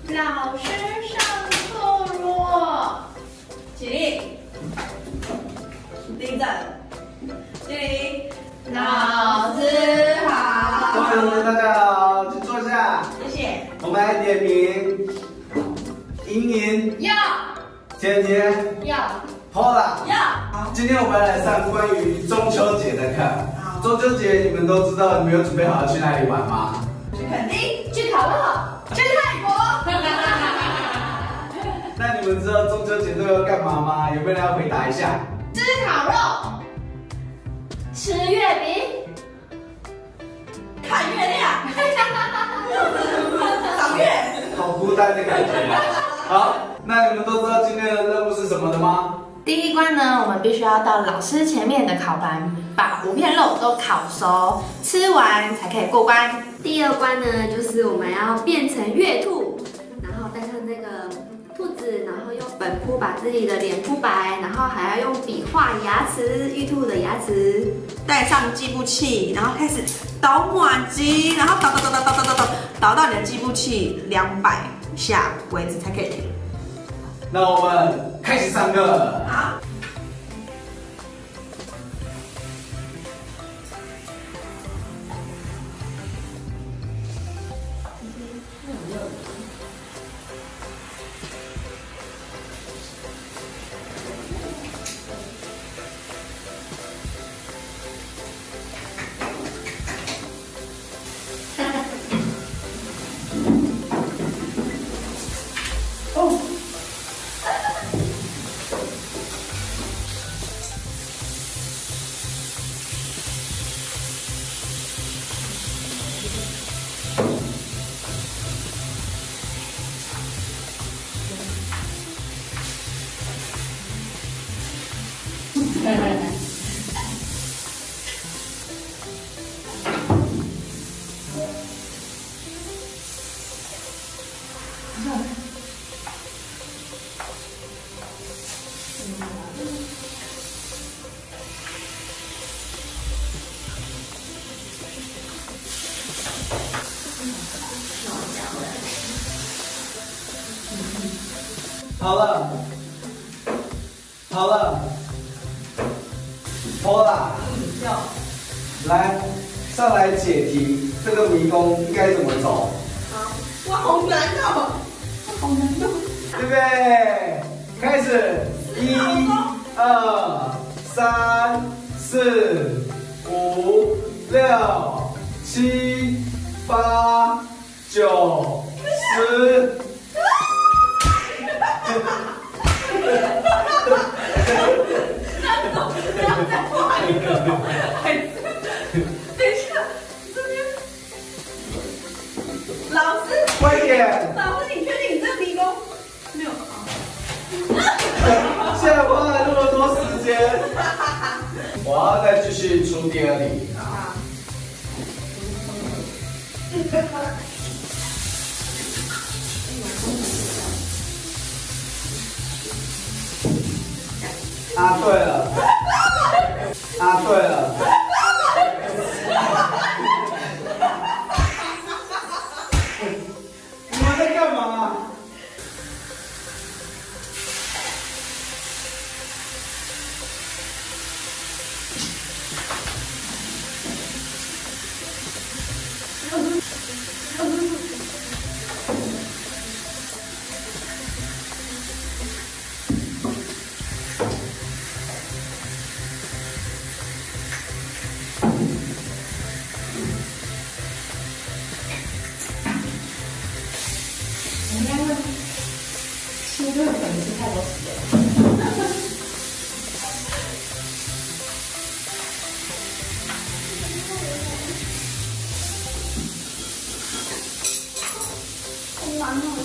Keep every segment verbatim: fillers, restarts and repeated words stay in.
老师上课了，起立，立正，敬礼。老师好。 各位同学大家好，请坐下。 谢谢。 我们来点名。莹莹要。 甜甜要。 Paula 要。 今天我们来上关于中秋节的课。中秋节你们都知道，你们有准备好要去哪里玩吗？ 去垦丁，去烤肉，去泰国。 那你们知道中秋节都要干嘛吗？有没有人要回答一下？ 吃烤肉，吃月饼，看月亮，赏月。 好孤单的感觉。好，那你们都知道今天的任务是什么的吗？ 第一关呢，我们必须要到老师前面的烤盘，把五片肉都烤熟，吃完才可以过关。 第二关呢，就是我们要变成月兔，然后戴上那个兔子，然后用粉扑把自己的脸扑白，然后还要用笔画牙齿，玉兔的牙齿。 带上计步器，然后开始倒马机，然后倒倒倒倒倒倒倒倒，倒到你的计步器两百下为止才可以停。 那我们开始上课。 好。 哦。 好了，好了 ，Paula，来上来解题，这个迷宫应该怎么走？ 好，哇，好难哦，好难哦， 对不对？开始，一、二、三、四、五、六、七、八、九、十。 不要再画一个，等一下，这边老师， 快点！ 老师，你确定你这个迷宫没有啊？ 现在花了那么多时间，我要再继续出第二题啊！啊，对了，啊，对了，你们在干嘛？ 吃这个可能是太多时间了。 好难哦，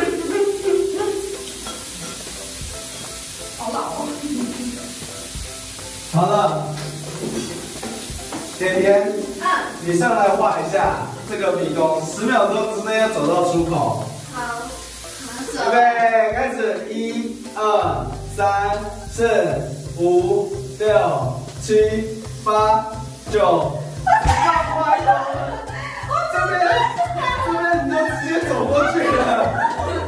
好老哦。 好了，甜甜， 嗯， 你上来画一下这个迷宫，十秒钟之内要走到出口。 好， 预备，开始，一、二、三、四、五、六、七、八、九。要快了，这边，这边你就直接走过去了。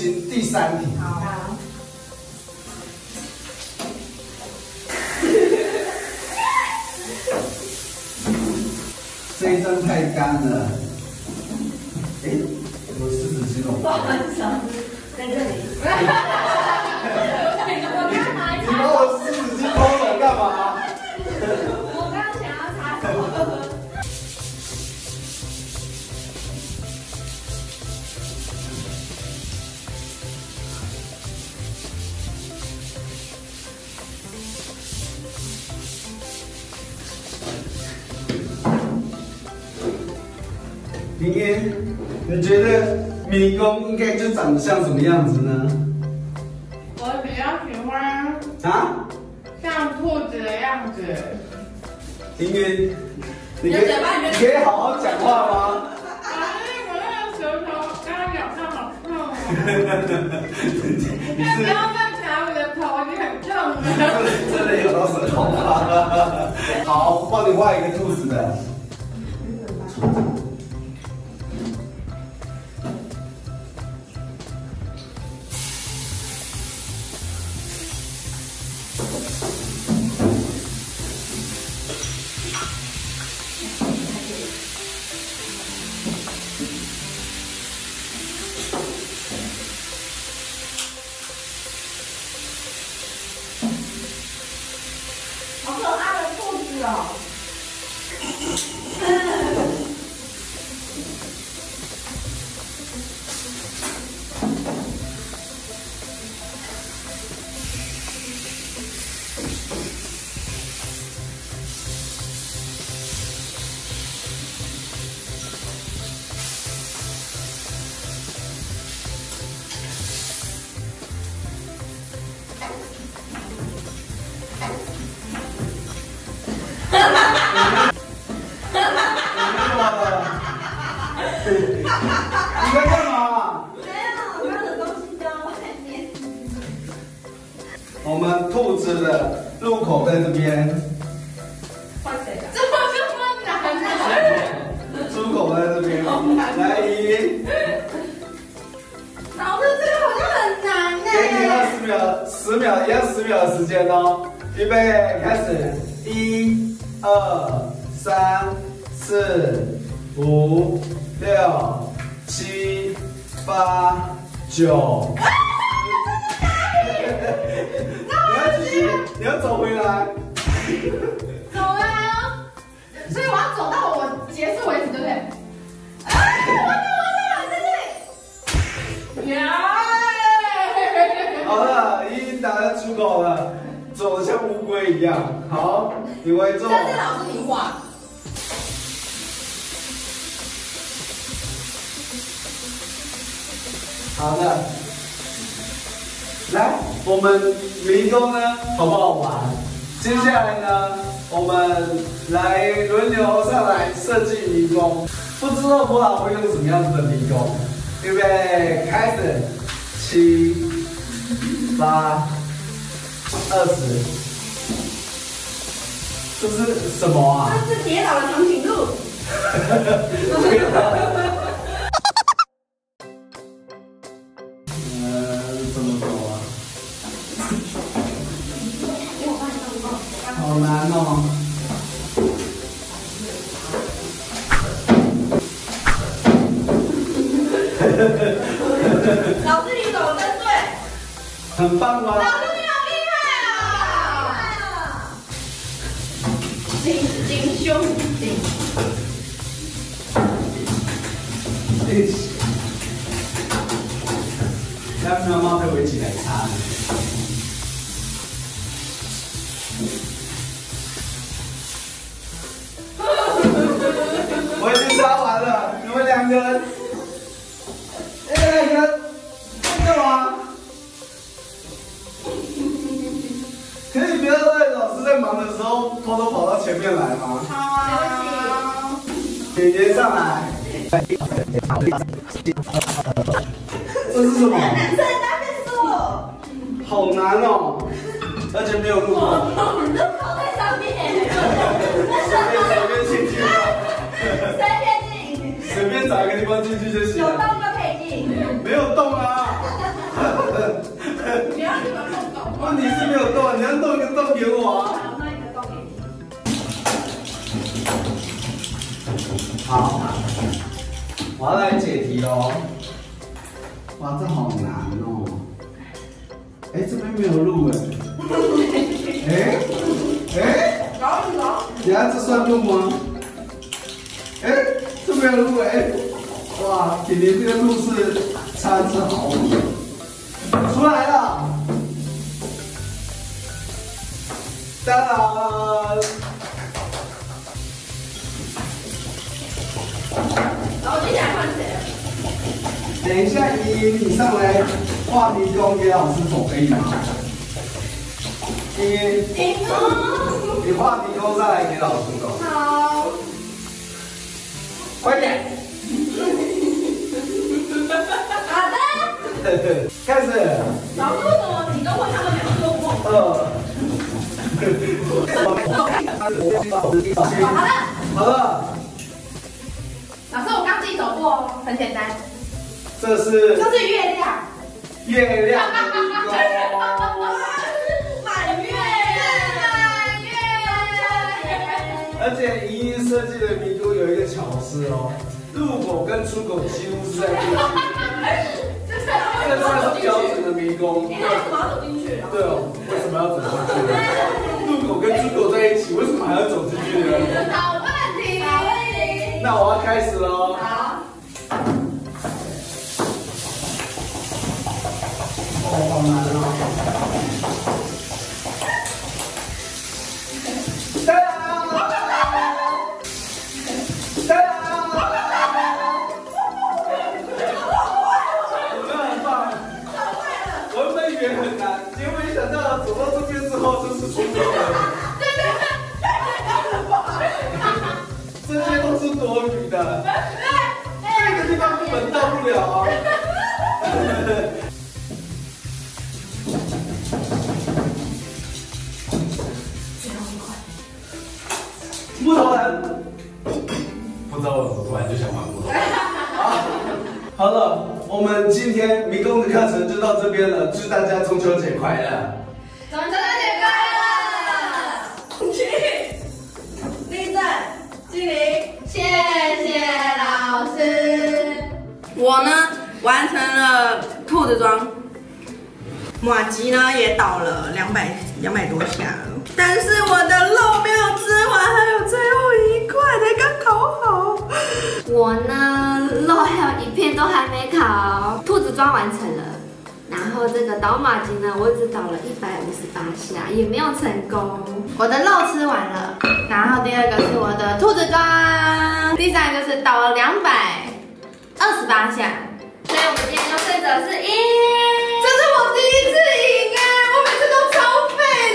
行第三题。 好。 这一张太干了。哎，我湿纸巾哦。 不好意思，在这里。 你把我湿纸巾偷了干嘛？ 我刚刚想要擦手。 明天，你觉得迷宫应该就长得像什么样子呢？ 我比较喜欢啊？ 像兔子的样子。 明天，你可以你可以好好讲话吗？ 啊，我那个舌头刚刚咬上好痛哦！ 你不要再夹我的头，你很痛的。 真的有到舌头吗？好，帮你画一个兔子的。 好可爱的兔子哦！ 你在干嘛？ 没有，我的东西掉外面。 我们兔子的入口在这边， 换谁的？怎么这么难呢？ 出口在这边。来，一， 老师，这个好像很难呢。 给你二十秒，十秒一样十秒的时间哦。预备，开始，一、二、三、四、五、六、七、八、九。你要继续，你要走回来。 走啊！所以我要走到我结束为止，对不对？啊！我到我到在这里。耶！ 好了，已经打在出口了，走得像乌龟一样。好，你回坐。 但是老师你画。 好的，来，我们迷宫呢，好不好玩？接下来呢，我们来轮流上来设计迷宫。不知道博老会用什么样子的迷宫？预备，开始，七、八、二十，这是什么啊？ 这是跌倒的长颈鹿。 呃，怎么走啊？好难哦。 老师你走得真对。 很棒吗？ 老师你好厉害啊！紧紧胸紧。 要不要妈陪我一起来擦呢？我已经擦完了，你们两个人，你们两个人在干嘛？可以不要在老师在忙的时候偷偷跑到前面来吗？ 好啊。 姐姐上来。这是什么？ 男生搭配说。 好难哦，而且没有入口。 入口在上面。 随便随便进去吧。 随便进。 随便找一个地方进去就行了。 有洞就可以进。 没有洞啊。 问题是没有洞，你要弄一个洞给我啊。 我弄一个洞给你。 好，我要来解题喽。哇，这好难哦。哎，这边没有路哎。哎哎， 走走。 等下这算路吗？哎，这没有路哎。哇，姐姐这个路是参差好远。出来了。当然。 然后接下来换谁？ 等一下，依依，你上来画迷宫给老师走可以吗？依依，你画迷宫上来给老师走。 好。 快点。 好的。 开始。 老师，为什么你都会他们两个都不碰？ 呃。 好了， 好了。 老师，我刚自己走过哦，很简单。 这是这是月亮。 月亮的迷宫。 满月。 满月。 而且莹莹设计的迷宫有一个巧思哦，入口跟出口几乎是在对面。这算是标准的迷宫。 你为什么要走进去？ 对哦，为什么要走进去呢？入口跟出口在一起，为什么还要走进去呢？ 好问题，好问题。 那我要开始喽。 好。 哦，好难哦。哒啦！哒啦！我们很棒。我原本以为很难，结果没想到走到这边之后就是出口了。这些都是多余的，这个地方根本到不了啊。木头人，不知道为什么突然就想玩木头人。好，好了，我们今天迷宫的课程就到这边了，祝大家中秋节快乐！ 中秋节快乐！ 起立正，敬礼。 谢谢老师。 我呢完成了兔子装，马吉呢也倒了两百两百多下了，但是我的肉没有吃完，还有最后一块才刚烤好。 我呢，肉还有一片都还没烤，兔子装完成了。然后这个倒马吉呢，我只倒了一百五十八下，也没有成功。 我的肉吃完了，然后第二个是我的兔子装，第三个就是倒了两百二十八下， 所以我们今天就胜者是赢。 这是我第一次赢哎，我每次都超废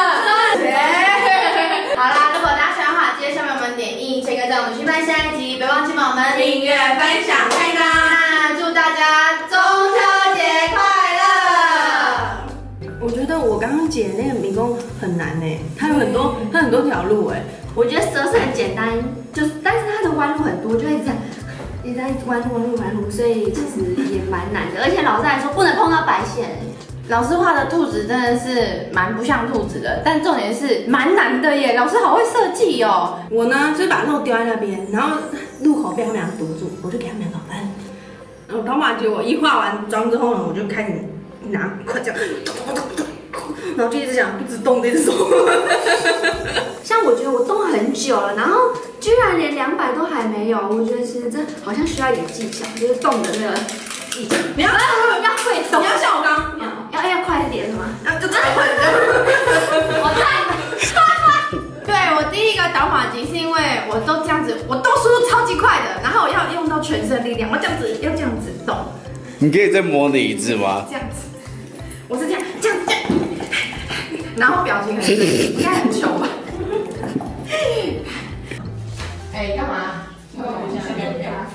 的。好啦，如果大家喜欢的话，记得下面我们点一千个赞，我们去拍下一集，别忘记帮我们订阅、分享、开单。 那祝大家中秋节快乐！ 我觉得我刚刚解的那个迷宫很难哎，它有很多它很多条路哎。 我觉得蛇是很简单，就是但是它的弯路很多，就一直在一直在弯路弯路弯路，所以其实也蛮难的。而且老师还说不能碰到白线。 老师画的兔子真的是蛮不像兔子的，但重点是蛮难的耶。老师好会设计哦。 我呢就是把肉丢在那边，然后路口被他们俩堵住，我就给他们两个分。然后导马结我一画完妆之后呢，我就开始拿快这样，然后就一直讲一直动，一直动。 像我觉得我动很久了，然后居然连两百都还没有，我觉得其实这好像需要一点技巧，就是动的那个技巧。 你要要会动， 你要像我刚刚， 要要快一点是吗？ 然后就太快了。 我太。 对，我第一个倒马吉是因为我都这样子，我动速度超级快的，然后我要用到全身力量，我这样子要这样子动， 你可以再模拟一次吗？ 这样子，我是这样这样这样，然后表情很应该很糗吧？哎，干嘛？